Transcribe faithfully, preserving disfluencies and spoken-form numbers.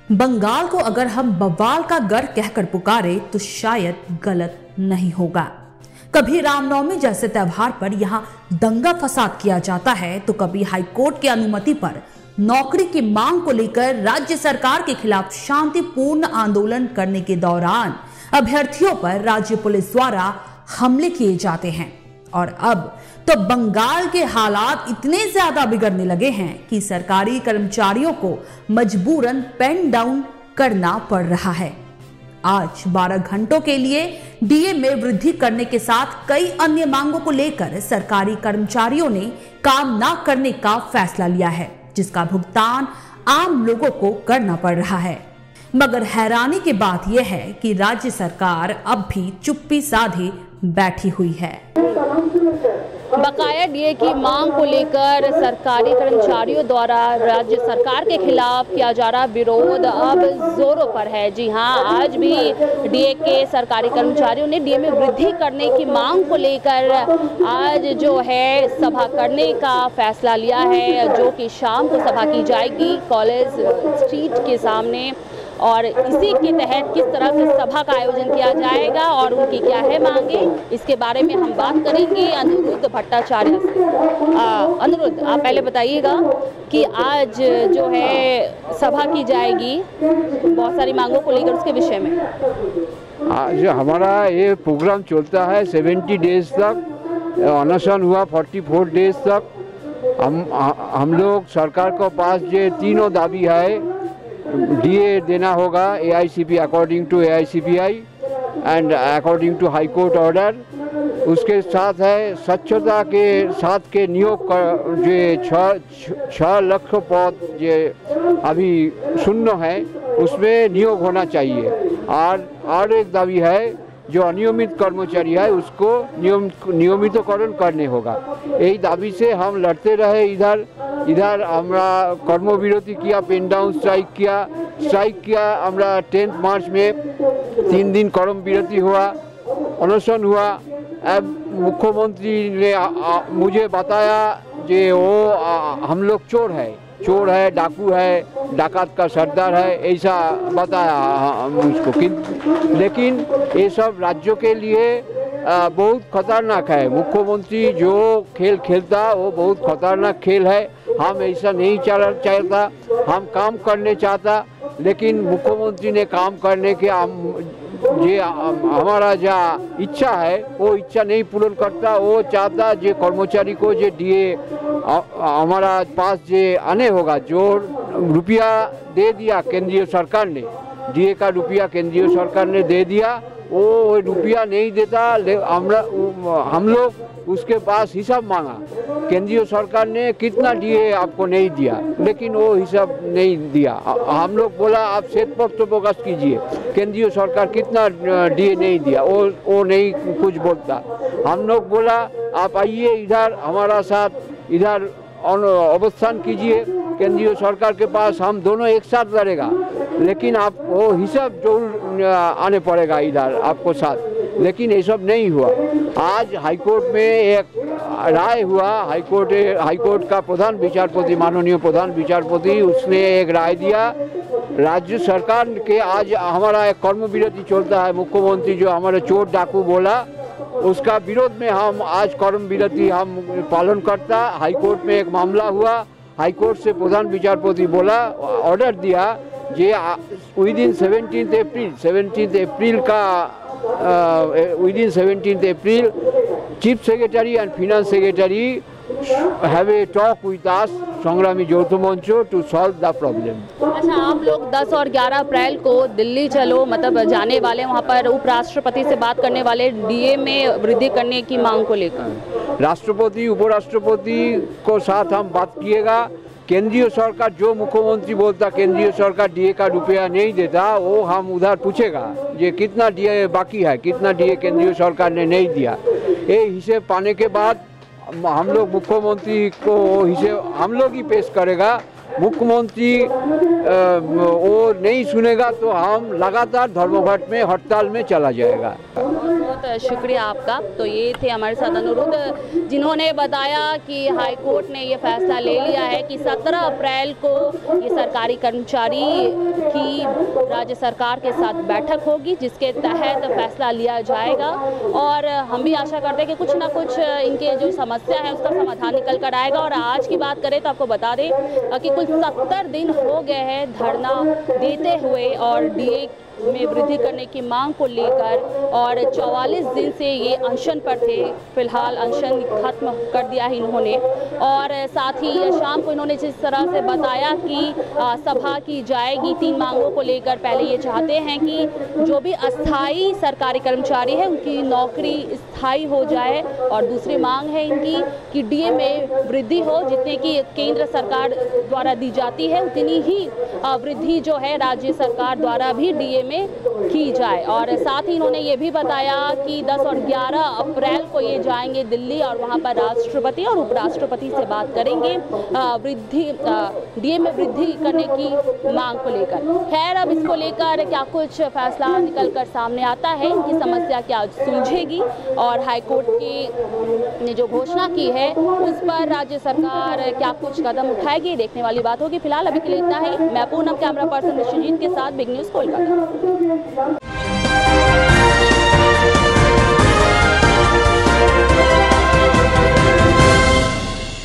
बंगाल को अगर हम बवाल का गढ़ कहकर पुकारे तो शायद गलत नहीं होगा। कभी रामनवमी जैसे त्योहार पर यहाँ दंगा फसाद किया जाता है तो कभी हाईकोर्ट की अनुमति पर नौकरी की मांग को लेकर राज्य सरकार के खिलाफ शांतिपूर्ण आंदोलन करने के दौरान अभ्यर्थियों पर राज्य पुलिस द्वारा हमले किए जाते हैं। और अब तो बंगाल के हालात इतने ज्यादा बिगड़ने लगे हैं कि सरकारी कर्मचारियों को मजबूरन पेन डाउन करना पड़ रहा है। आज बारह घंटों के लिए डीए में वृद्धि करने के साथ कई अन्य मांगों को लेकर सरकारी कर्मचारियों ने काम न करने का फैसला लिया है, जिसका भुगतान आम लोगों को करना पड़ रहा है। मगर हैरानी की बात यह है कि राज्य सरकार अब भी चुप्पी साधे बैठी हुई है। बकाया डीए की मांग को लेकर सरकारी कर्मचारियों द्वारा राज्य सरकार के खिलाफ किया जा रहा विरोध अब जोरों पर है। जी हां, आज भी डीए के सरकारी कर्मचारियों ने डीए में वृद्धि करने की मांग को लेकर आज जो है सभा करने का फैसला लिया है, जो कि शाम को सभा की जाएगी कॉलेज स्ट्रीट के सामने। और इसी के तहत किस तरह से सभा का आयोजन किया जाएगा और उनकी क्या है मांगे, इसके बारे में हम बात करेंगे अनुरुद्ध भट्टाचार्य से। अनुरुद्ध, आप पहले बताइएगा कि आज जो है सभा की जाएगी बहुत सारी मांगों को लेकर, उसके विषय में। आज हमारा ये प्रोग्राम चलता है सेवेंटी डेज तक, अनशन हुआ फोर्टी फोर डेज तक। हम हम लोग सरकार को पास जो तीनों दाबी है, डीए देना होगा AICP according to AICPI and according to high court order. उसके साथ है स्वच्छता के साथ के नियोग जो छः छः लाख पद जो अभी शून्य है उसमें नियोग होना चाहिए। और और एक दावी है जो अनियमित कर्मचारी है उसको नियम नियमितकरण करने होगा। यही दाबी से हम लड़ते रहे। इधर इधर हमरा कर्मविरति किया, पेन डाउन स्ट्राइक किया स्ट्राइक किया हमरा टेंथ मार्च में तीन दिन कर्मविरति हुआ, अनशन हुआ। अब मुख्यमंत्री ने आ, आ, मुझे बताया कि वो आ, हम लोग चोर है चोर है डाकू है, डाकत का सरदार है, ऐसा बताया मुझको। लेकिन ये सब राज्यों के लिए बहुत खतरनाक है। मुख्यमंत्री जो खेल खेलता वो बहुत खतरनाक खेल है। हम ऐसा नहीं चाहता, हम काम करने चाहता, लेकिन मुख्यमंत्री ने काम करने के हम जे हमारा जो इच्छा है वो इच्छा नहीं पूर्ण करता। वो चाहता जो कर्मचारी को जो डीए हमारा पास जो आने होगा, जो रुपया दे दिया केंद्रीय सरकार ने, डीए का रुपया केंद्रीय सरकार ने दे दिया, वो रुपया नहीं देता। हमरा हम लोग उसके पास हिसाब मांगा, केंद्रीय सरकार ने कितना डीए आपको नहीं दिया, लेकिन वो हिसाब नहीं दिया। हम लोग बोला आप श्वेत पत्र प्रकाश कीजिए, केंद्रीय सरकार कितना डीए नहीं दिया, वो वो नहीं कुछ बोलता। हम लोग बोला आप आइए इधर हमारा साथ इधर अवस्थान कीजिए केंद्रीय सरकार के पास, हम दोनों एक साथ लड़ेगा, लेकिन आप वो हिसाब जरूर आने पड़ेगा इधर आपको साथ। लेकिन ये सब नहीं हुआ। आज हाईकोर्ट में एक राय हुआ, हाईकोर्ट हाईकोर्ट का प्रधान विचारपति माननीय प्रधान विचारपति उसने एक राय दिया राज्य सरकार के। आज हमारा एक कर्मविरति चलता है, मुख्यमंत्री जो हमारे चोर डाकू बोला उसका विरोध में हम आज कर्मविरति हम पालन करता। हाईकोर्ट में एक मामला हुआ, हाईकोर्ट से प्रधान विचारपति बोला ऑर्डर दिया जे within seventeen April seventeen April का within seventeen April chief secretary and finance secretary have a talk with us Sangrami youth Manch to solve the problem. अच्छा, आप लोग दस और ग्यारह अप्रैल को दिल्ली चलो मतलब जाने वाले, वहाँ पर उपराष्ट्रपति से बात करने वाले डीए में वृद्धि करने की मांग को लेकर। राष्ट्रपति उपराष्ट्रपति को साथ हम बात किएगा। केंद्रीय सरकार जो मुख्यमंत्री बोलता केंद्रीय सरकार डीए का रुपया नहीं देता, वो हम उधर पूछेगा ये कितना डीए बाकी है, कितना डीए केंद्रीय सरकार ने नहीं दिया। ये हिसाब पाने के बाद हम लोग मुख्यमंत्री को हिसाब हम लोग ही पेश करेगा। मुख्यमंत्री वो नहीं सुनेगा तो हम लगातार धर्मघट में हड़ताल में चला जाएगा। बहुत शुक्रिया आपका। तो ये थे हमारे साथ अनुरुद्ध, जिन्होंने बताया कि हाई कोर्ट ने ये फैसला ले लिया है कि सत्रह अप्रैल को ये सरकारी कर्मचारी की राज्य सरकार के साथ बैठक होगी, जिसके तहत फैसला लिया जाएगा। और हम भी आशा करते हैं कि कुछ ना कुछ इनके जो समस्या है उसका समाधान निकल कर आएगा। और आज की बात करें तो आपको बता दें कि कुल सत्तर दिन हो गए हैं धरना देते हुए और डीए में वृद्धि करने की मांग को लेकर, और चौवालीस दिन से ये अनशन पर थे। फिलहाल अनशन खत्म कर दिया है इन्होंने। और साथ ही शाम को इन्होंने जिस तरह से बताया कि सभा की जाएगी तीन मांगों को लेकर। पहले ये चाहते हैं कि जो भी अस्थाई सरकारी कर्मचारी है उनकी नौकरी स्थायी हो जाए, और दूसरी मांग है इनकी कि डीए में वृद्धि हो, जितने की केंद्र सरकार द्वारा दी जाती है उतनी ही वृद्धि जो है राज्य सरकार द्वारा भी डीए में की जाए। और साथ ही इन्होंने ये भी बताया कि दस और ग्यारह अप्रैल को ये जाएंगे दिल्ली और वहां पर राष्ट्रपति और उपराष्ट्रपति से बात करेंगे वृद्धि डीए में वृद्धि करने की मांग को लेकर। खैर, अब इसको लेकर क्या कुछ फैसला निकल कर सामने आता है, इनकी समस्या क्या सुलझेगी और हाईकोर्ट की ने जो घोषणा की है उस पर राज्य सरकार क्या कुछ कदम उठाएगी, देखने वाली बात होगी। फिलहाल अभी के लिए इतना ही। मैं पूनम, कैमरा पर्सन विश्वजीत के साथ, बिग न्यूज़ कोलकाता।